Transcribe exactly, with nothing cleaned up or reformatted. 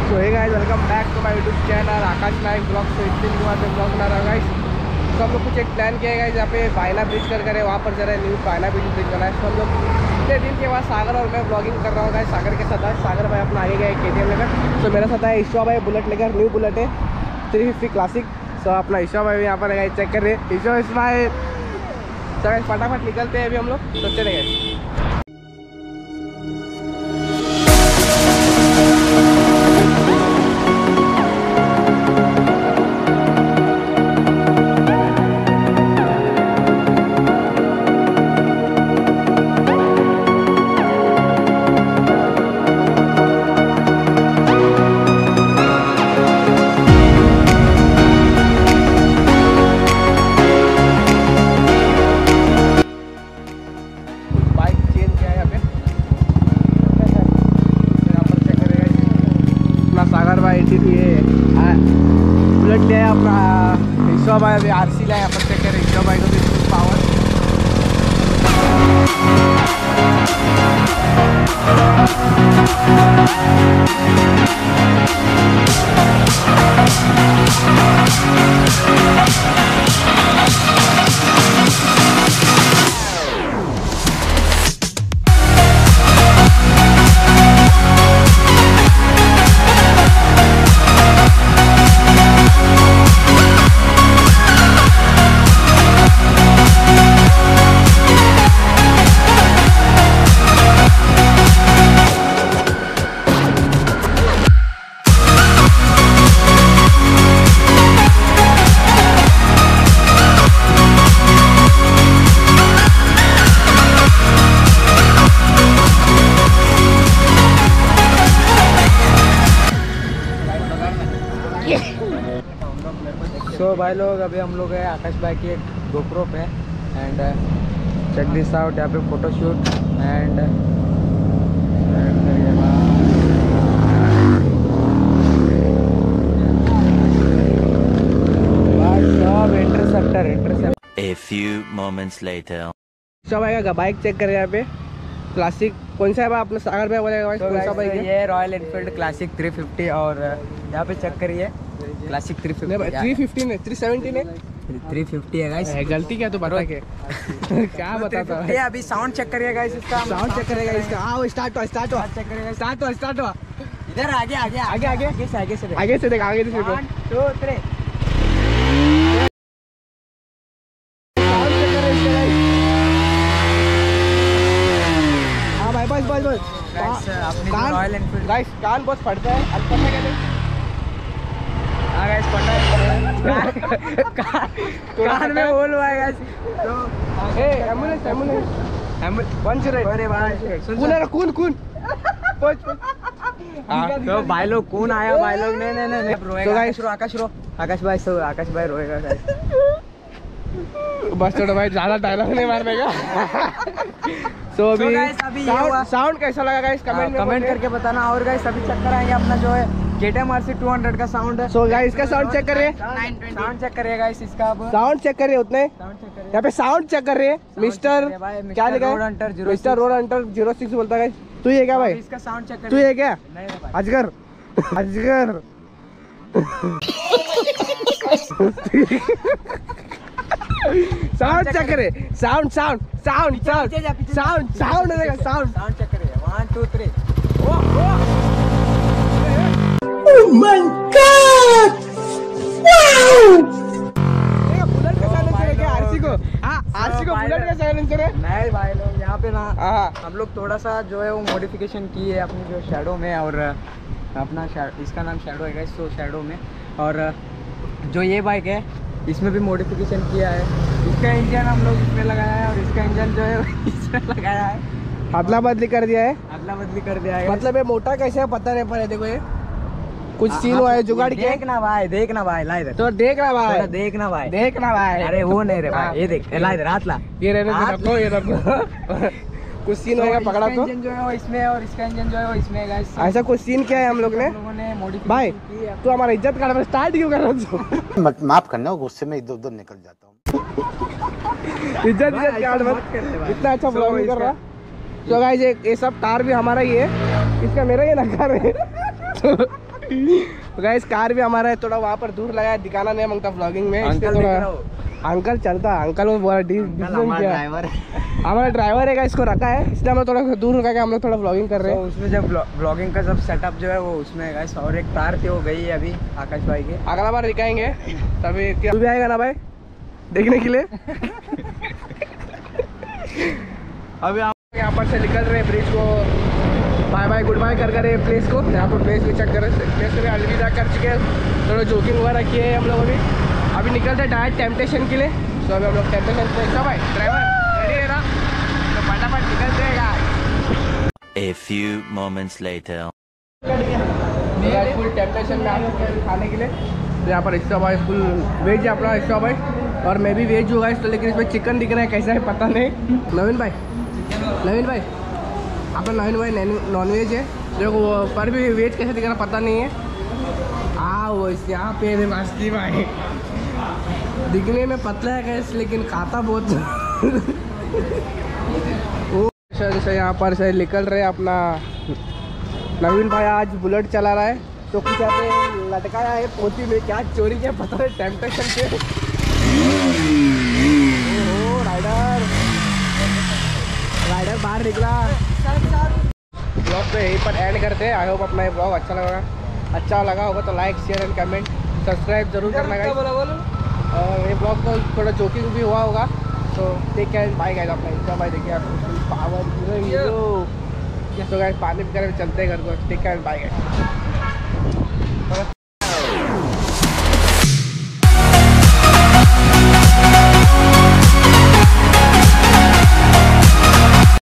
So hey guys, welcome back to my YouTube channel Akash Nayak blog. तो इतने दिन बाद ब्लॉग बना रहा गाइस। तो हम लोग कुछ एक प्लान किया है यहाँ पे बायला ब्रिज कर करे, वहाँ पर जरा न्यू बायला ब्रिज ब्रिज बना है। तो हम लोग इतने दिन के बाद सागर और मैं ब्लॉगिंग कर रहा हूँ गाइस। सागर के साथ है, सागर भाई अपना आगे गए के टी एम लेकर। तो मेरे साथ है ईश्वा भाई बुलेट लेकर, न्यू बुलेट है थ्री फिफ्टी क्लासिक। तो अपना ईश्वा भाई यहाँ पर है, चेक कर रहे हैं ईश्वा इसमाइल। चलो फटाफट निकलते हैं अभी हम लोग, तो चले गए। बुलेट लिया है अपना ईश्वा भाई, अभी आर सी लिया है यहाँ पर। चेक करें ईश्वा भाई को भी पावर। सो so, भाई लोग अभी हम लोग है आकाश भाई की एक गोप्रो पे एंड चेक दिस आउट। यहाँ पे फोटो शूट एंड सब interceptor interceptor. A few moments later. सब आएगा बाइक चेक करें यहाँ पे क्लासिक। कौन सा है भाई अपना सागर भाई बोलेगा भाई? कौन सा बाइक है? ये Royal Enfield classic three fifty. और यहाँ पे चेक करिए classic three fifty. Three fifty ने थ्री सेवेंटी ने थ्री फिफ्टी है गाइस। गलती क्या तो बता के क्या बताता है? अभी साउंड चेक करिए गाइस, इसका साउंड चेक करेगा इसका। आओ स्टार्ट हो स्टार्ट हो चेक करिएगा। स्टार्ट हो स्टार्ट हो। इधर आगे आगे आगे आगे आगे से आगे से आगे से देख आगे से देखो। One two three. हाँ भाई बस बस बस गाइस अपनी कान रॉयल एनफील्ड गाइस कान बहुत फटता है। अब पता क्या नहीं? हाँ गाइस पता है कान में होल हुआ है गाइस। तो a ambulance ambulance ambulance one zero eight. अरे भाई कौन है? कौन कौन पहुंच पहुंच। तो भाई लोग कौन आया? भाई लोग नहीं नहीं नहीं रोएगा। तो आकाश रो आकाश रो आकाश भाई सो आकाश भाई रोएगा गाइस। बस छोड़ो भाई, ज्यादा डायलॉग नहीं मारने का। सो अभी साउंड साउंड कैसा लगा गाइस कमेंट में कमेंट करके बताना। और गाइस अभी चेक कराएंगे अपना जो है K T M R C two hundred का साउंड है। सो गाइस इसका साउंड चेक करिए। साउंड चेक करिए गाइस इसका। अब साउंड चेक करिए उतने साउंड चेक करिए। यहाँ पे साउंड चेक कर रहे हैं। मिस्टर क्या लिखा रोड है? Hunter zero mister road Hunter zero six बोलता है। तू ये क्या भाई? इसका साउंड चेक तू करिए। ये क्या? नहीं रे भाई अजगर अजगर साउंड चेक करे। साउंड साउंड साउंड साउंड पीछे जा, पीछे जा। साउंड साउंड देगा साउंड। साउंड चेक करिए। One two three. Oh my god wow. Bullet का साइलेंसर है क्या आरसी को? हां आरसी को बुलेट का साइलेंसर है। नहीं भाई लोग यहाँ पे ना हाँ हम लोग थोड़ा सा जो है वो मॉडिफिकेशन की है अपनी जो शैडो में। और अपना इसका नाम शैडो है गाइस। तो शैडो में और जो ये बाइक है इसमें भी मॉडिफिकेशन किया है। इसका इंजन हम लोग इसमें लगाया है और इसका इंजन जो है इसमें लगाया है। अदला बदली कर दिया है। अदला बदली कर दिया है। मतलब ये मोटा कैसे है पता नहीं पड़े। देखो ये कुछ सीन हुआ है जुगाड़ के। देखना भाई देखना भाई ला इधर। तो देखना भाई देखना भाई देखना भाई। अरे वो नहीं रे भाई ये देख ला इधर हाथ ला। ये रहने दे, रख लो ये रख लो। कुछ सीन होगा पकड़ा तो। इंजन जो है वो इसमें और इसका इंजन जो है वो इसमें गाइस। ऐसा कुछ सीन क्या है हम लोग ने भाई? तू हमारा इज्जत कर स्टार्ट क्यों कर रहा है? माफ करना गुस्से में इधर उधर निकल जाता हूँ। इज्जत इज्जत काट मत। इतना अच्छा ब्लॉगिंग कर रहा। तो गाइस ये सब कार भी हमारा ही है। इसका मेरा ही ना कार है। गाइस कार भी हमारा है, थोड़ा वहाँ पर दूर लगा है, दिखाना नहीं मांगता व्लॉगिंग में। अंकल थोड़ा दिख रहा हो? अंकल चलता, अंकल वो बोला डी ड्राइवर है। हमारा ड्राइवर है, इसको रखा है, इसलिए हम लोग थोड़ा तूर रखा के हम लोग थोड़ा व्लॉगिंग कर रहे तो हैं। उसमें जब ब्लॉगिंग का सब सेटअप जो है वो उसमें है गाइस। और एक कार थी वो गई है अभी आकाश भाई के। अगला बार दिखाएंगे तभी। तू भी आएगा ना भाई देखने के लिए? अभी आप यहाँ पर से निकल रहे हैं ब्रिज को, बाय बाय गुड बाय कर कर रहे प्लेस को। यहाँ पर प्लेस भी चेक कर रहे, प्लेस में अलविदा कर चुके हैं, थोड़ा जोकिंग वगैरह किए हैं हम लोग। अभी अभी निकलते हैं डायरेक्ट टेम्पटेशन के लिए। तो अभी हम लोग टेम्पटेशन पे सब भाई ड्राइवर रेडी है ना, तो फटाफट निकलते हैं यार। A few moments later. Full temptation में आने के खाने के लिए। तो यहाँ पर एक्स्ट्रा भाई फुल वेज है अपना एक्स्ट्रा भाई, और मैं भी वेज होगा तो, लेकिन इसमें चिकन दिख रहा है, कैसा है पता नहीं। नवीन भाई, नवीन भाई अपना नवीन भाई नॉन वेज है, देखो पर भी वेज कैसे दिख रहा पता नहीं है। हाँ वो यहाँ पे मस्ती भाई, दिखने में पतला है कैसे, लेकिन खाता बहुत। वो जैसे यहाँ पर से निकल रहे अपना नवीन भाई, आज बुलेट चला रहा है, तो कुछ यहाँ पे लटकाया है पोती में, क्या चोरी किया पता नहीं टेम्पटेशन पे। ओहो राइडर, राइडर बाहर निकला। ब्लॉग तो यहीं पर एंड करते हैं। आई होप अपना ये ब्लॉग अच्छा लगा अच्छा लगा होगा तो like share and comment subscribe जरूर करना गाइस। और ये ब्लॉग तो थोड़ा जोकिंग भी हुआ होगा, तो टेक केयर बाय गाइस। अपना इंस्टा भाई देखिए आप पावर हीरो हीरो। तो गाइस पानी वगैरह में चलते हैं घर को। Take care bye guys.